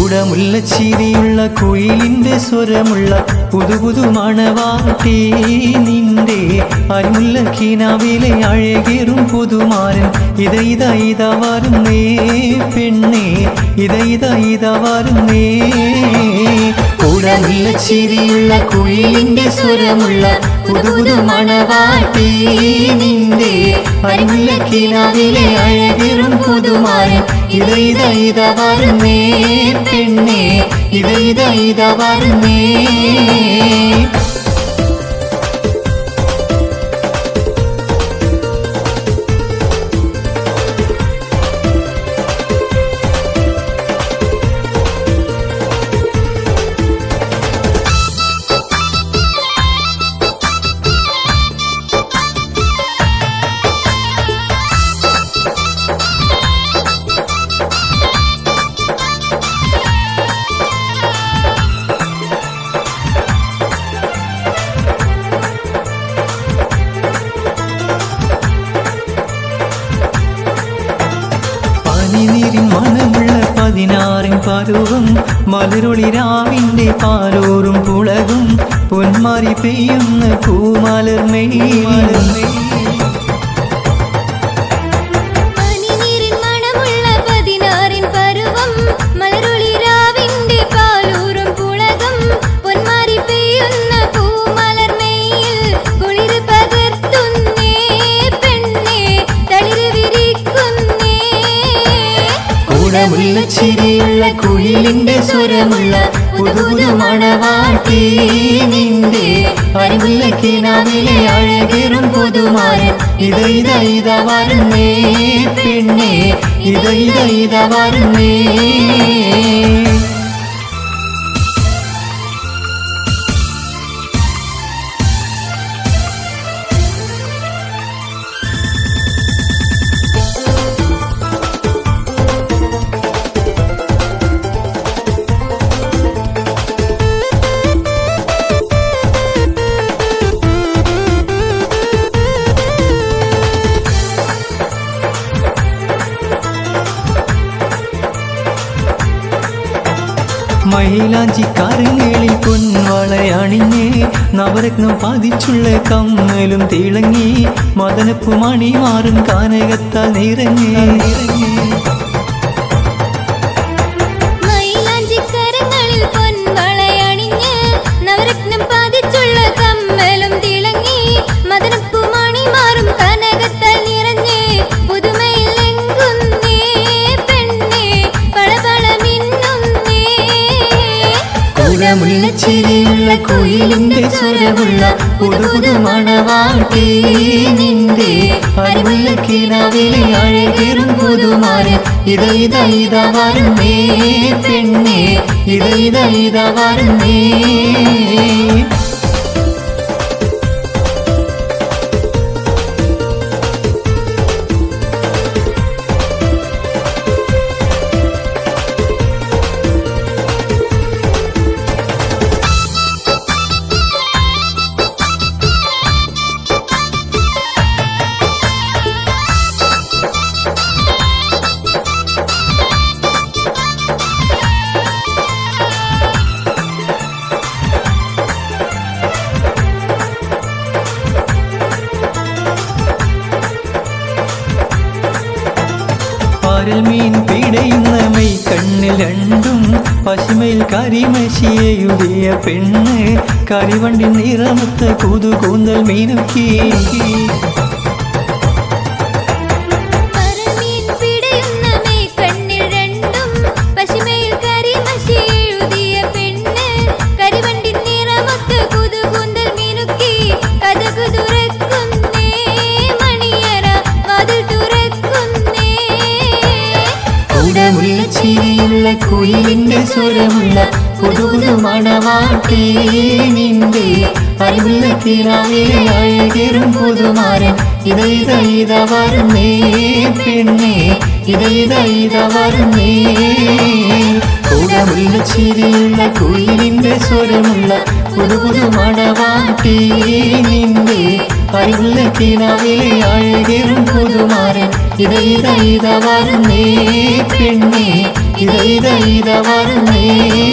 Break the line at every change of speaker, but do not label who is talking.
കൂടമുള്ള ചിരിയുള്ള കുയിലിന്റെ സ്വരമുള്ള പുതുപുതു മണവാട്ടി നിന്റെ അരിമുല്ല കിനാവിലെ അഴകേറും പുതുമാരൻ ഇതാ വരുന്നേ പെണ്ണേ ഇതാ വരുന്നേ കൂടമുള്ള ചിരിയുള്ള കുയിലിന്റെ സ്വരമുള്ള പുതുപുതു മണവാട്ടി നിന്റെ അരിമുല്ല കിനാവിലെ അഴകേറും പുതുമാരൻ ഇതാ വരുന്നേ പെണ്ണേ ഇതാ വരുന്നേ നീരിൻ മണമുള്ള 16 പരുവം മലരൊളി രാവിന്റെ പാലോറും പുളകും പൊന്മാരി പെയ്യുന്ന പൂമലർ കൂടമുള്ള ചിരിയുള്ള കുയിലിന്റെ സ്വരമുള്ള പുതുപുതു മണവാട്ടി നിന്റെ അരിമുല്ല കിനാവിലെ അഴകേറും പുതുമാരൻ ഇതാ വരുന്നേ പെണ്ണേ ഇതാ വരുന്നേ മൈലാഞ്ചി കരങ്ങളിൽ പൊൻവളയണിഞ്ഞ് നവരത്നം പതിച്ചുള്ള കമ്മലും തിളങ്ങി മദനപ്പു മണി മാറും കാനകത്താൽ നിറഞ്ഞ് കൂടമുള്ള ചിരിയുള്ള കുയിലിന്റെ സ്വരമുള്ള പുതുപുതു മണവാട്ടി നിന്റെ അരിമുല്ല കിനാവിലെ അഴകേറും പുതുമാരൻ ഇതാ വരുന്നേ പെണ്ണേ ഇതാ വരുന്നേ മീൻ പിടയുന്ന മൈ കണ്ണിൽ രണ്ടും പശുമയിൽ കരിമശിയെഴുതിയ പെണ്ണ് കരിവണ്ടി നിറമത്ത കൂന്തൽ മീനുക്കി ചിരിയുള്ള കുയിലിന്റെ സ്വരമുള്ള പുതുപുതു മണവാട്ടി നിന്റെ അരിമുല്ല കിനാവിലെ അഴകേറും പുതുമാരൻ ഇതാ വരുന്നേ പെണ്ണേ ഇതാ വരുന്നേ കൂടമുള്ള ചിരിയുള്ള കുയിലിന്റെ സ്വരമുള്ള പുതുപുതു മണവാട്ടി നിന്റെ അരിമുല്ല കിനാവിലെ അഴകേറും പുതുമാരൻ ഇതാ വരുന്നേ പെണ്ണേ ഇതാ വരുന്നേ നീ